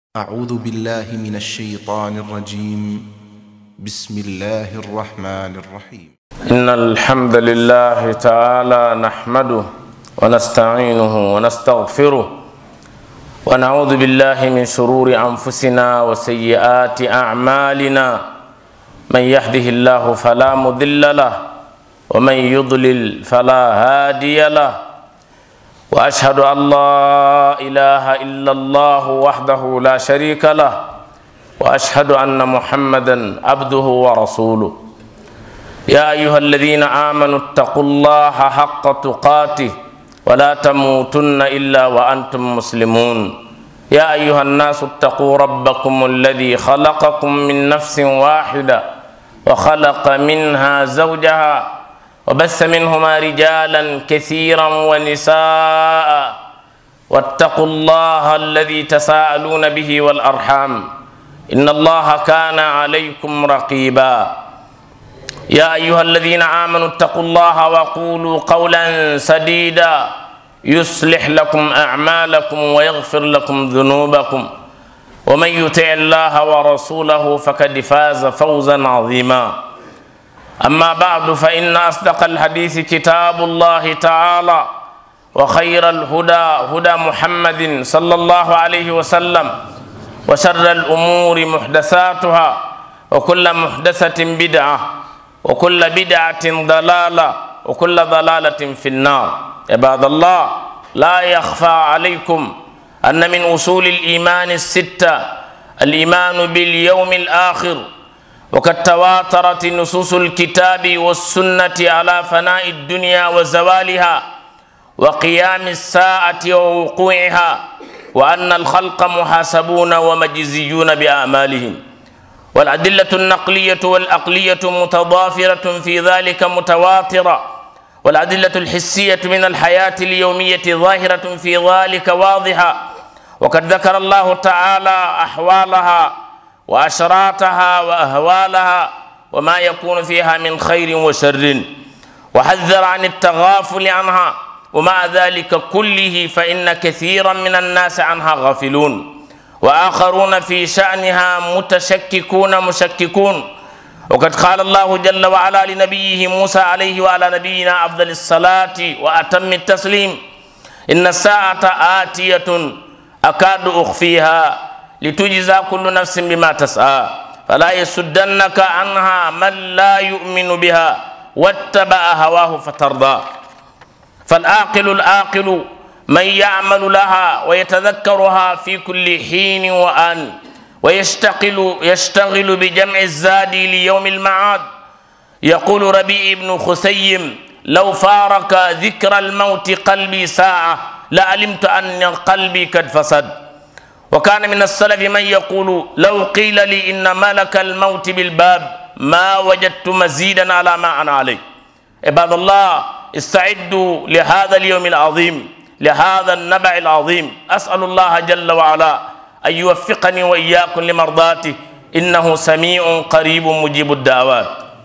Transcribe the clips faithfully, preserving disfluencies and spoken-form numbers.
أعوذ بالله من الشيطان الرجيم. بسم الله الرحمن الرحيم. إن الحمد لله تعالى نحمده ونستعينه ونستغفره ونعوذ بالله من شرور أنفسنا وسيئات أعمالنا. من يهده الله فلا مضل له ومن يضلل فلا هادي له، وأشهد أن لا إله إلا الله وحده لا شريك له، وأشهد أن محمدا عبده ورسوله. يا أيها الذين آمنوا اتقوا الله حق تقاته ولا تموتن إلا وأنتم مسلمون. يا أيها الناس اتقوا ربكم الذي خلقكم من نفس واحدة وخلق منها زوجها وبث منهما رجالا كثيرا ونساء، واتقوا الله الذي تساءلون به والأرحام إن الله كان عليكم رقيبا. يا أيها الذين آمنوا اتقوا الله وقولوا قولا سديدا يصلح لكم أعمالكم ويغفر لكم ذنوبكم، ومن يطع الله ورسوله فقد فاز فوزا عظيما. أما بعد، فإن أصدق الحديث كتاب الله تعالى، وخير الهدى هدى محمد صلى الله عليه وسلم، وشر الأمور محدثاتها، وكل محدثة بدعة، وكل بدعة ضلالة، وكل ضلالة في النار. عباد الله، لا يخفى عليكم أن من أصول الإيمان الستة الإيمان باليوم الآخر، وقد تواترت نصوص الكتاب والسنة على فناء الدنيا وزوالها وقيام الساعة ووقوعها، وأن الخلق محاسبون ومجزيون بأعمالهم. والأدلة النقلية والعقلية متضافرة في ذلك متواترة، والأدلة الحسية من الحياة اليومية ظاهرة في ذلك واضحة. وقد ذكر الله تعالى أحوالها وأشراتها وأهوالها وما يكون فيها من خير وشر، وحذر عن التغافل عنها، ومع ذلك كله فإن كثيرا من الناس عنها غافلون، وآخرون في شأنها متشككون مشككون. وقد قال الله جل وعلا لنبيه موسى عليه وعلى نبينا أفضل الصلاة وأتم التسليم: إن الساعة آتية أكاد أخفيها لتجزى كل نفس بما تسعى، فلا يسدنك عنها من لا يؤمن بها واتبع هواه فترضى. فالعاقل العاقل من يعمل لها ويتذكرها في كل حين وآن، ويشتغل يشتغل بجمع الزاد ليوم المعاد. يقول ربيع بن خثيم: لو فارق ذكر الموت قلبي ساعة لعلمت أن قلبي قد فسد. وكان من السلف من يقول: لو قيل لي إن ملك الموت بالباب ما وجدت مزيدا على ما أنا عليه. عباد الله، استعدوا لهذا اليوم العظيم، لهذا النبع العظيم. أسأل الله جل وعلا أن يوفقني وإياكم لمرضاته، إنه سميع قريب مجيب الدعوات.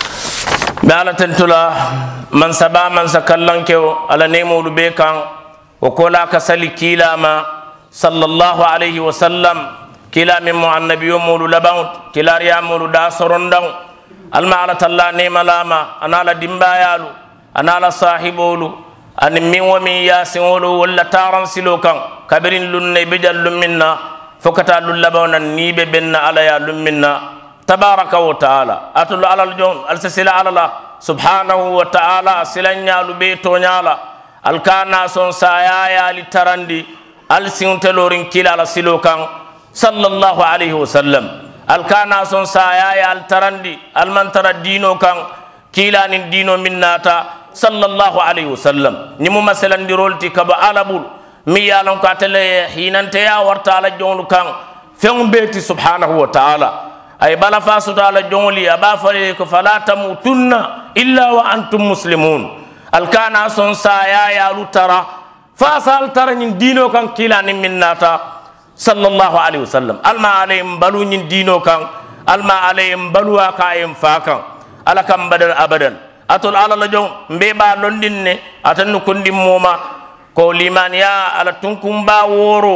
بعد تنتلا من سبا من سكلنكو على نيمو لبيكا وكولا كسلي كيلاما صلى الله عليه وسلم، كلا من مع النبي مولو لباوت كلا ريا مولو داسرون داو المعلة الله نيم لاما أنا لا دمبايالو أنا لا صاحبولو أن من ومن ياسولو ولا تارن سلوكا كبرين لن بجل منا فكتا للبونا نيب بن على يا لمنا تبارك وتعالى. أتلو على الجون السلسلة على الله سبحانه وتعالى سلنيا لبيتو نيالا الكانا سون سايا لترندي السنتلورين كلا على سلوكا صلى الله عليه وسلم. الكانا سون سايا الترندي المنتر الدينو كان كلا ندينو مناتا صلى الله عليه وسلم. نمو مثلا ديرولتي كبا علبول ميالون كاتلي حينانتيا ورتا على جون كان فيهم بيتي سبحانه وتعالى. أي بلا فاسد على جونلي أبا فريق فلا تموتن إلا وأنتم مسلمون. الكانا سون سايا يا لترى فاسال ترى دينو كان كلا نمناتا صلى الله عليه وسلم. الما عليهم بلو دينو كان الما عليهم بلوا كايم فاكان على كم بدل أبدا. أتول على لجون مبيبا لندن أتنو كندي موما ko limaniya ala tunkumba woro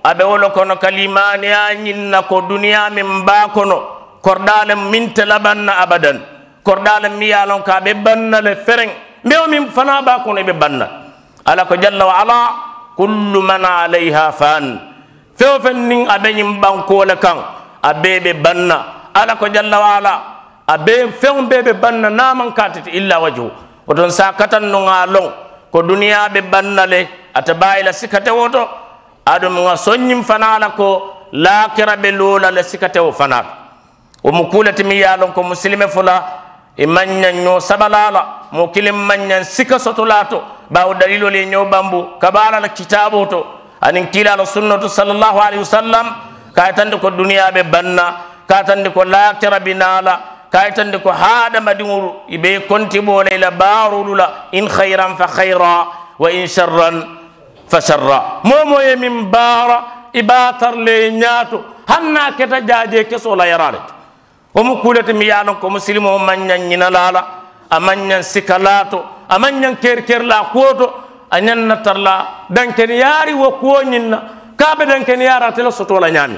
abe wolo kono kalimani ya nyinna ko duniya min ba kono kordale min talabanna abadan kordale mi yalon ka be banna le fereng mew min fana ba kono be banna ala ko jalla wa ala kullu man alayha fan few fen nin abe nyim banko le kan abe be banna ala ko jalla wa ala abe few be be banna naman katati illa wajhu odon sakatan no ngalong ko duniya be banna le atabayla sikate woto adum nga sonyim fanala ko lakira be lola le sikate wo fanal o mukulati mi yalon ko muslime fula e manya nyo sabalala mo kilim manya sika sotolato bawo dalilo le nyo bambu kabala la kitabo to anin kila la sunnatu sallallahu alaihi wasallam ka tande ko duniya be banna ka tande ko lakira binala ka tande ko hada madinguru ibe konti bole la barulula in khairan fa khaira wa in sharran fa sharra momo ye min bara ibatar le nyaato hanna keta jaaje keso la yarale o mu kulati mi yalon ko muslimo manyan nyina lala amanyan sikalato amanyan kerker la koto anyan natarla danken yari wo ko nyinna kabe danken yara tele soto la nyami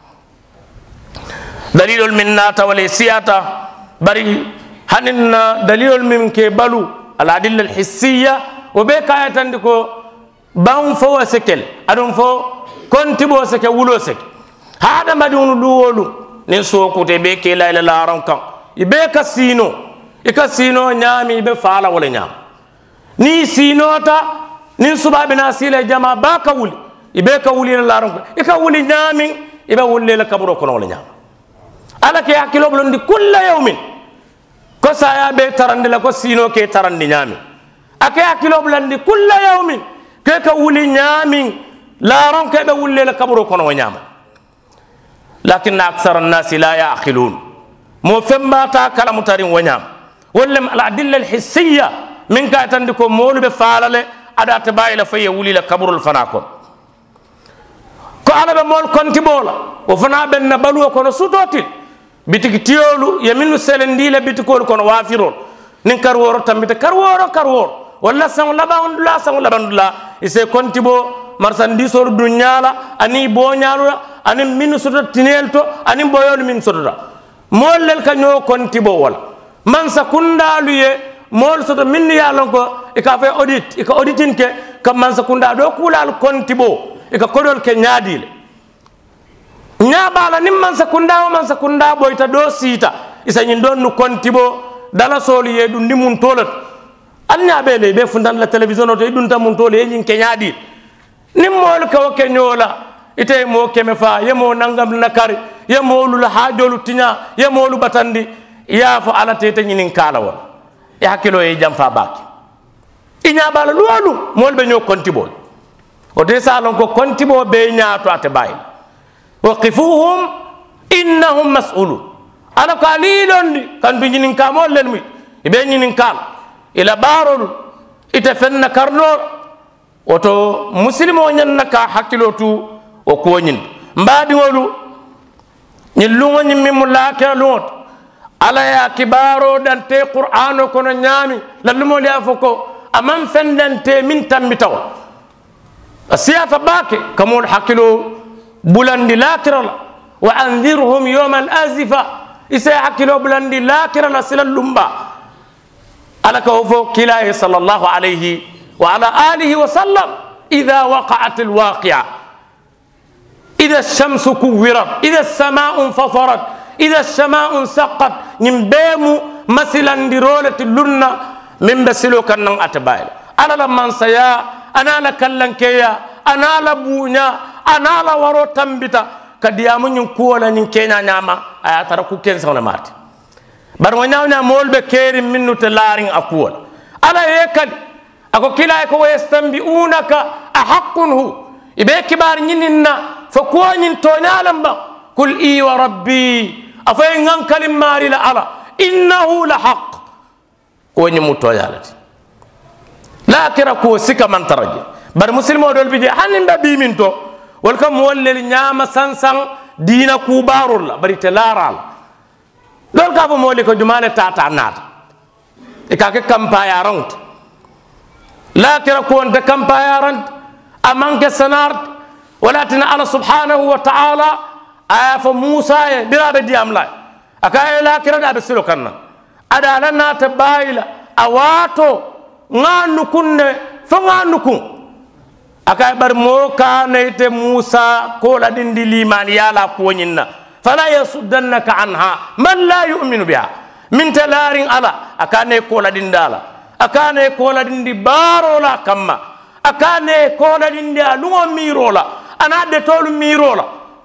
dalilul minnata wal siyata bari haninna dalilul min ke balu al adilla al hissiyya o be kayatan ko ban fo sekel adon fo konti bo seke wulo seke hada madunu duwolu nin so ko te be ke la ila laran kan ibe kasino e kasino nyami be fala wala nyam ni sinota nin subabe na sile jama ba ka wuli ibe ka wuli la laran kan e ka wuli nyami ibe wulle la kaburo kono wala nyam ala ke hakilo blondi kullu yawmin ko saya be tarande la ko sino ke tarandi nyami ake hakilo blondi kullu yawmin ke ka wuli nyami la ron ke be wulle la kaburo kono nyama lakin aksar an-nas la ya'qilun mo femba ta kala mutarin wanyam wallam al-adilla al-hissiyya min ka tandiko molu be falale ada tabayla faye wuli la kaburo al-fanakon ko ala be mol konti bola o fana ben na balu kono sutotil bitiki tiolu yaminu selendile bitikol kono wafirol nin karworo tambita karworo karworo walla sang labandula sang labandula ise kontibo marsandisor dunyala ani bonyalula ani min soto tinelto ani boyol min soto mollel kanyo kontibo wala man sakundalu ye mol soto min yalon ko e ka fe audit e ka auditin ke kam man sakunda do kulal kontibo e ka kodol ke nyaadile nyabala nim man sakunda o man sakunda boyta do sita isa nyin don nu kontibo dala soli ye dum dimun tolat anya bele be fundan la television to idun tamun to le nyin kenyadi nim mol ka ke nyola ite mo keme fa yemo nangam nakari yemo lu haajolu tinya yemo lu batandi ya fa ala tete nyin kala won ya hakilo e jam fa baki inya bala luwalu mol be nyo kontibol o de salon ko kontibo be nyaato ate bay waqifuhum innahum mas'ulun ana qalilun kan bi nyin ka mol len mi be nyin kala ila barol ite fenna karno oto muslimo nyanna ka hakilotu o ko nyin mbadi wolu nyin lungo nyin mi mulaka lot ala ya kibaro dante qur'ano kono nyami lallumo li afoko amam fendante min tambitaw asiyata bake kamul hakilo bulandi lakirala wa anzirhum yawm al-azifa isa hakilo bulandi lakirala silal lumba على كوفو كلاه صلى الله عليه وعلى آله وسلم إذا وقعت الواقعة إذا الشمس كورت إذا السماء انفطرت إذا السماء انسقت نمبيم مثلا درولة اللنة من بسلو كنن أتبايل أنا لما سيا أنا لكلن كيا أنا لبونا أنا لورو تنبتا كديامو نكولا نكينا نعما أتركو كنسا ونمات bar wanyawna molbe kerim minnu talaring aqul ala yakad ako kila ko yastanbiunaka ahaqqun hu ibe kibar nyinna fa ko nyin tonyalam ba kul i wa rabbi afay ngan kalim mari la ala innahu la haqq ko nyimu toyalati la kira ko sika man taraji bar muslimo dol bi hanin ba bi min to wal kam wallel nyama sansan dina ku barul la bari telaral lol ka fo moli ko jumale tata nata e ka ke kampaya ront la kira ko on de kampaya ront amanke sanart ولكن الله سبحانه وتعالى آف موسى برابة ديام لا أكاي لا كرا بسلو كنا أدا لنا تبايلا أواتو غانو كن فغانو كن أكاي برمو كان يت موسى كولا دين دي ليمان يالا كونينا فلا يصدنك عنها من لا يؤمن بها من تلارين على أكاني كولا دين دالا أكاني كولا دين دي بارولا كما أكاني كولا دين دي ألوم ميرولا أنا أدتول ميرولا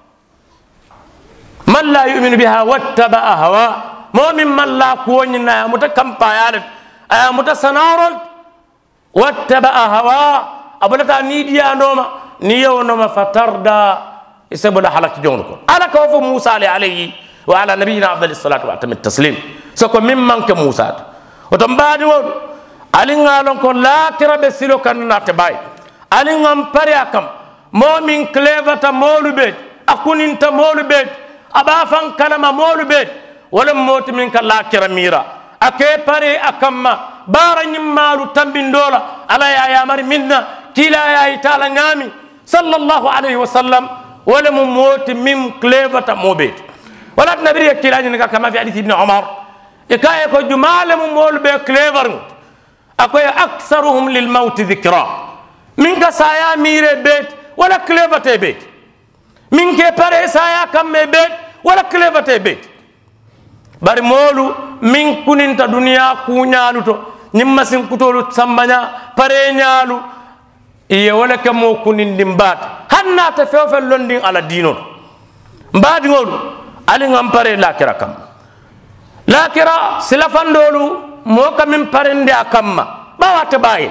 من لا يؤمن بها واتبع هواه مؤمن من لا كونينا متكمبا يالت متسنارل واتبع هواه أبلتا نيديا نوما نيو نوما فتردا يسبب حلقة جونكم على كوف موسى عليه وعلى نبينا أفضل الصلاة وأتم التسليم سكو ممن كموسى وتنبادي ود ألينا لونكم لا ترى بسيلو كنا تباي ألينا مباري أكم مؤمن كليفة مولو بيت أكون انت مولو بيت أبافن كلمة مولو بيت ولم موت منك لا كرا ميرا أكي باري أكم بارا نمالو تنبين دولا على يا يامر منا كلا يا إتالا نامي صلى الله عليه وسلم ولم موت من كليفة موبيت ولكن نبري كلا جنك كما في حديث ابن عمر إكاي كو جمال مول بي كليفر أكو أكثرهم للموت ذكرى منك سايا ميري بيت ولا كليفة بيت منك باري سايا كم بيت ولا كليفة بيت bari molu min kuninta duniya kuñalu to nimma sin kutolu sambanya pare ñalu iye wala ke mo kunindi mbaata hanna ta fewfe londin ala dino mbaadi ngolu ali ngam pare lakira kam lakira silafandolu mo kam min parende akamma bawata bayin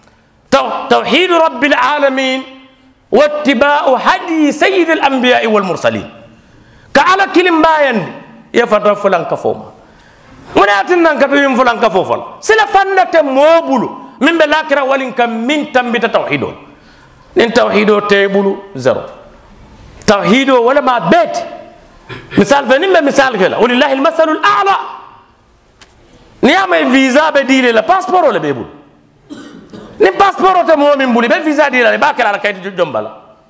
توحيد رب العالمين واتباع هدي سيد الانبياء والمرسلين كعلى كلم باين يفتح فلان كفوما من أتنا كتير فلان كفوفل سلا فندت موبلو من بلاكرا ولين كم من تنبت توحيدو من توحيدو تيبلو زرو توحيدو ولا ما بيت مثال فنيم مثال كلا ولله المثل الأعلى نيام الفيزا بديله لا باسبور ولا بيبول ني باسبور تمو من بولي بفيزا ديلا باكلا على كايت جنبلا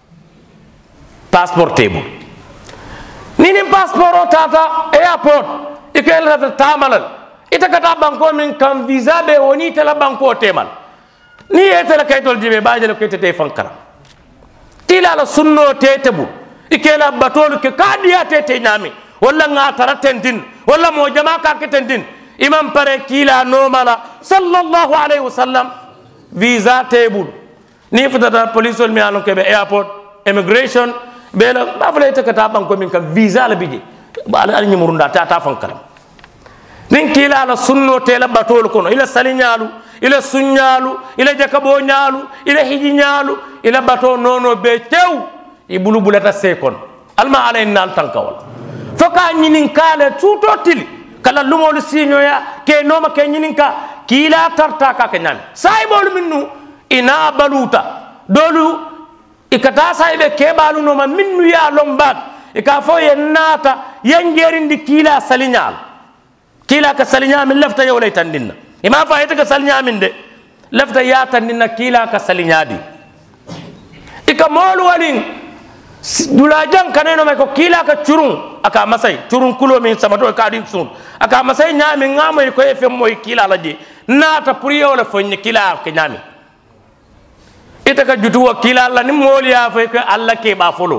باسبور تيبل نين باسبور تاتا ايربورت إكيل هذا تامل إذا كتب بانكو من كم فيزا بوني تلا بانكو تامل ني يتلا كيتول جيبه باجل كيت تيفان كرا تلا لا سنو تيتبو إكيل بطول ككاديا تيتنامي ولا ناترا تندين ولا موجما كاك تندين إمام بري كيلا نومالا صلى الله عليه وسلم فيزا تيبول ني فتata police mi alon kebe airport immigration bela ba fala ita kata banko min ka visa la biji ba ala ni murunda ta ta fankalam nin kila la sunno tela batol kono ila salinyalu ila sunyalu ila jakabo nyalu ila hiji nyalu ila bato nono be tew ibulu bulata sekon alma alayna al tankawal foka nyinin kala tutotili kala lumolu sinyoya ke noma ke nyinin ka kila tarta ka kenyam saibol minnu ina baluta dolu ikata saibe ke balu no ma minnu ya lombat ikafo yenata yangerindi kila salinyal kila ka salinya min lafta yawlay tandinna ima fa yata ka salinya min de lafta ya tandinna kila ka salinyadi ika molu walin dulajan kaneno me ko kila ka churun aka masai churun kulo min samato ka di sun aka masai nyami ngamo ko efem moy kila laje nata puriyo la fonye kila ke nyami ita ka jutuwa kila Allah ni moliya fa ko Allah ke ba folo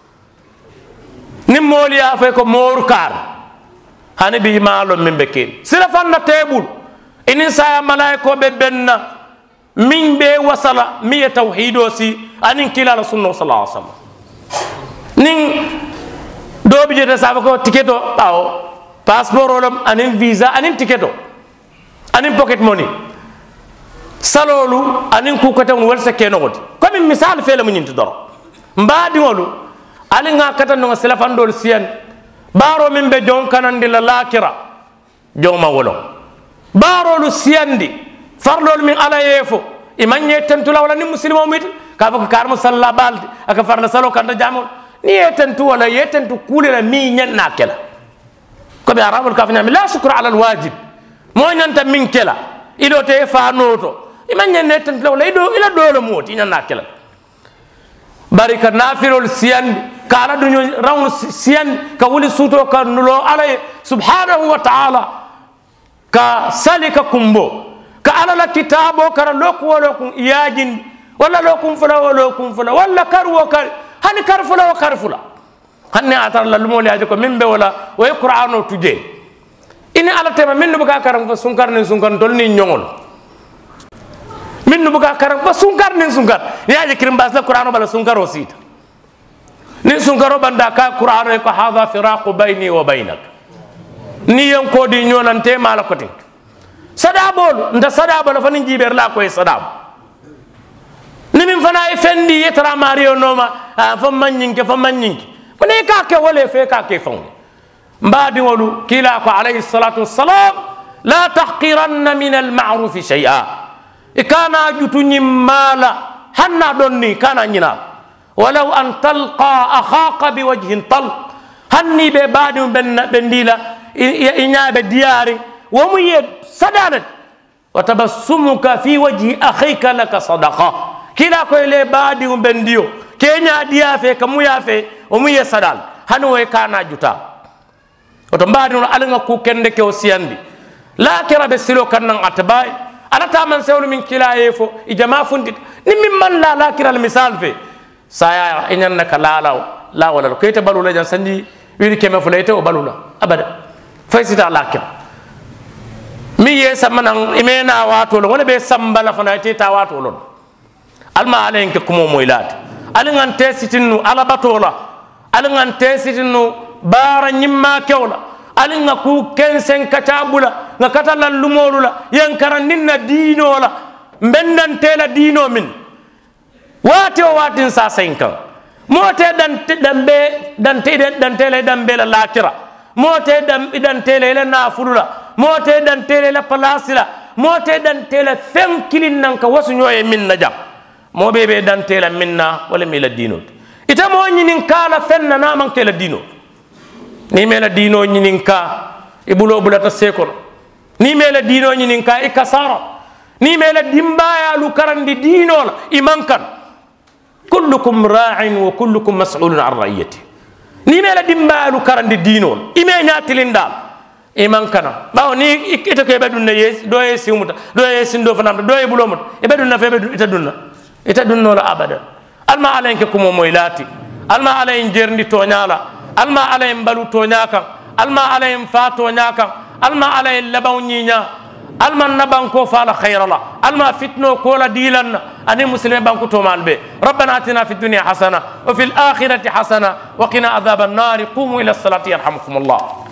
ni moliya fa ko morkar hani bi malo min beke sila fanna tebul inin saya malaiko be benna min be wasala mi tawhido si anin kila la sunna sallallahu alaihi wasallam nin do bi jeta sa ko tiketo bawo passeport olom anin visa anin tiketo anin pocket money salolu anin ku kata won walsa kenogoti comme misal fele mun nyinti doro mbadi wolu alin nga kata no sila fandol siyan baro min be jon kanandi la lakira joma wolo baro lu siyandi farlol min ala yefo imanye tentula wala ni muslimo mit ka fa karmo salla baldi aka farna salo kanda jamol ni yetentu wala yetentu kulira mi nyanna kala ko be arabul kafina la shukra ala alwajib mo nyanta min kala ido te fa noto imanye netentu wala ido ila dolo moti nyanna kala barika nafilol siyan ka ala duño rawn siyan ka wuli suto ka nulo ala subhanahu wa ta'ala ka salika kumbo ka ala la kitabo kara loku wala kun iyajin wala lokum fula wala lokum fula wala karu kar hani kar fula wa kar fula hanne atar la lumo liaje ko mimbe wala way qur'ano tuje ini ala tema min buka karam fa sunkar ni sunkar tol ni nyongol min buka karam fa sunkar ni sunkar yaje kirim bas la qur'ano bala sunkar osita ni sunkaro banda ka qur'ano ko hadha firaqu bayni wa baynak ni yon ko di nyolante mala kote sadabol nda sadabol fa ni jiber la koy sadab ni min fana e fendi yetra mario noma fa manyinke fa manyinke ko ne ka ke wole fe ka ke fon mbadi wolu kila ko alayhi salatu wassalam la tahqiranna min al ma'ruf shay'a ikana jutunyi mala hanna donni kana nyina walau an talqa akhaka biwajhin talq hanni be badi ben bendila iñaaɓe diyari womu ye sadanat wa tabassumuka fi wajhi akhika laka sadaqa kila koye le baadi um ɓen ndiyo keña ɗiya fe ka muya fe omu ye sadal hani woye kana juta oto mbaadi no alaga ku kende ke o siyandi lakira ɓe silo kannan atba'i alataman sewlu min kila ye fo i jama fundita ni min man la lakiral misal fe saya iñanna ka lalaw lawolal koyte balula jan sandi wiri keme fulayte o balula abada faysita lakira mi ye samanan imena watolo wala be sambala fana teta watolo alma alen ke kumo moylati alingan tesitinu ala batola alingan tesitinu bara nyimma kewla alinga ku kensen katabula nga katala lumolula yankaran ninna dinola mbendan tela dino min wati o watin sa senkan mote dan dambe dan tede dan tele dambe la lakira mote dam idan tele la nafulula mote dan tele la palasila mote dan tele fem kilin nan ka wasu nyoye min na jam mo bebe dan tele minna wala mi la dino ita mo nyinin kala fenna na man tele dino ni mela dino nyinin ka ibulo bulata sekol ni mela dino nyinin ka ikasara ni mela dimbaya lu karandi dino la imankan kullukum ra'in wa kullukum mas'ulun an ra'iyati ni mela dimbalu karandi dinol ime nyatilinda iman kana bawo ni ito ke bedun yes do yes umuta do yes ndo fanam do e bulomut e bedun na fe bedun ita dunna ita dunno la abada alma alayke kumo moylati alma alayn jerndi to nyala alma alayn balu to nyaka alma alayn fa to nyaka alma alayn labaw nyinya alma naban ko fala khayrala alma fitno ko la dilan ani muslime banku to malbe rabbana atina fid dunya hasana wa fil akhirati hasana wa qina adhaban nar qumu ila salati yarhamukumullah